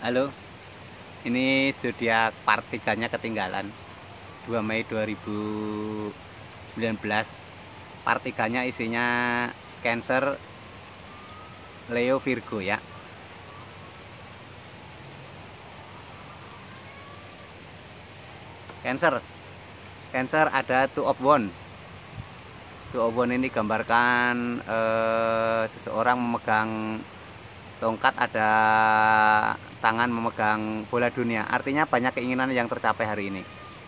Halo, ini zodiak part 3-nya ketinggalan 2 Mei 2019. Part 3-nya isinya Cancer, Leo, Virgo ya. Cancer, Cancer ada Two of Wands. Two of Wands ini gambarkan seseorang memegang tongkat, ada tangan memegang bola dunia. Artinya banyak keinginan yang tercapai hari ini.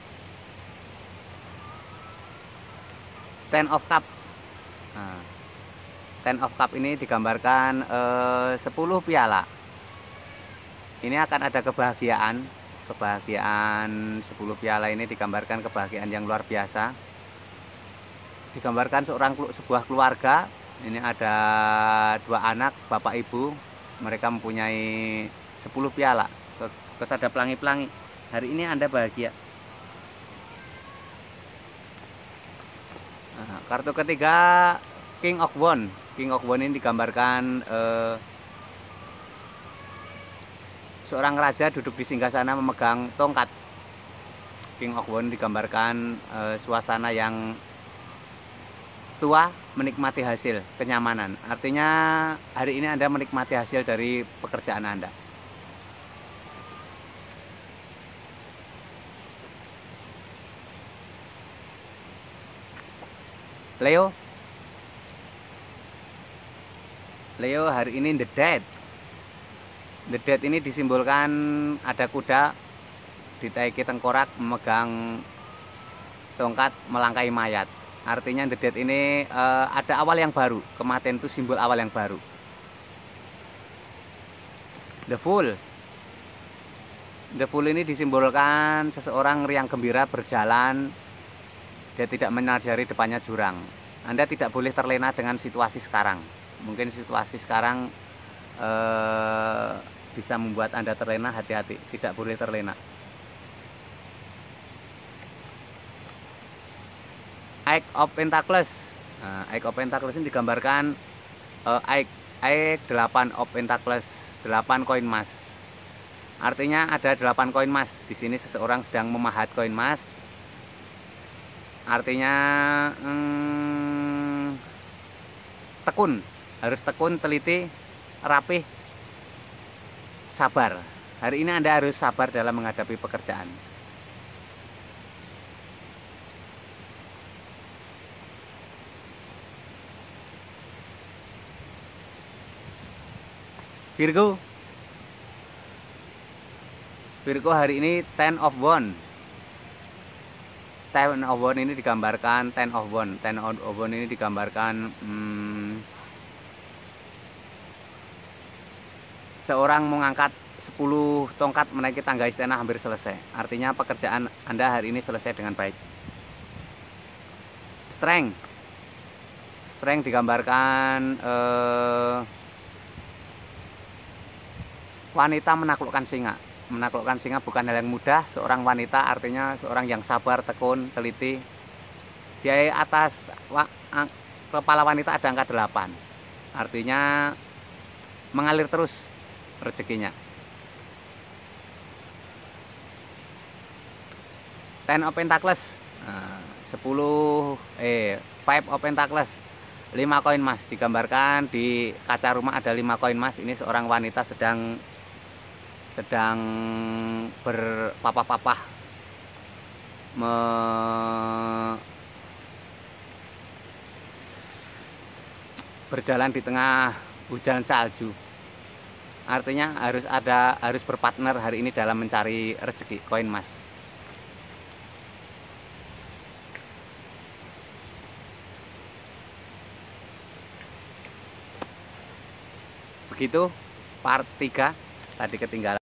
Ten of Cup. Nah, Ten of Cup ini digambarkan 10 piala. Ini akan ada kebahagiaan. Kebahagiaan 10 piala ini digambarkan kebahagiaan yang luar biasa. Digambarkan sebuah keluarga. Ini ada 2 anak, bapak ibu. Mereka mempunyai 10 piala. Terus ada pelangi-pelangi. Hari ini Anda bahagia. Nah, kartu ketiga King of Wands. King of Wands ini digambarkan seorang raja duduk di singgasana memegang tongkat. King of Wands digambarkan suasana yang tua, menikmati hasil, kenyamanan. Artinya hari ini Anda menikmati hasil dari pekerjaan Anda. Leo, Leo hari ini The Dead. The Dead ini disimbolkan ada kuda ditaiki tengkorak memegang tongkat melangkai mayat. Artinya The Dead ini ada awal yang baru. Kematian itu simbol awal yang baru. The Fool. The Fool ini disimbolkan seseorang yang gembira berjalan. Dia tidak menyadari depannya jurang. Anda tidak boleh terlena dengan situasi sekarang. Mungkin situasi sekarang bisa membuat Anda terlena. Hati-hati, tidak boleh terlena. Eight of Pentacles. Nah, Eight of Pentacles ini digambarkan Eight 8 of Pentacles, 8 koin emas. Artinya ada 8 koin emas. Di sini seseorang sedang memahat koin emas. Artinya tekun, harus tekun, teliti, rapih, sabar. Hari ini Anda harus sabar dalam menghadapi pekerjaan. Virgo. Virgo hari ini Ten of Wands. Ten of Wands ini digambarkan Ten of Wands. Ten of Wands ini digambarkan seorang mengangkat 10 tongkat menaiki tangga istana hampir selesai. Artinya pekerjaan Anda hari ini selesai dengan baik. Strength. Strength digambarkan wanita menaklukkan singa. Menaklukkan singa bukan hal yang mudah. Seorang wanita artinya seorang yang sabar, tekun, teliti. Di atas kepala wanita ada angka 8. Artinya mengalir terus rezekinya. Ten of Pentacles. 5 of Pentacles. 5 koin emas digambarkan di kaca rumah ada 5 koin emas. Ini seorang wanita sedang berpapah-papah berjalan di tengah hujan salju. Artinya harus berpartner hari ini dalam mencari rezeki koin emas. Begitu part 3 tadi ketinggalan.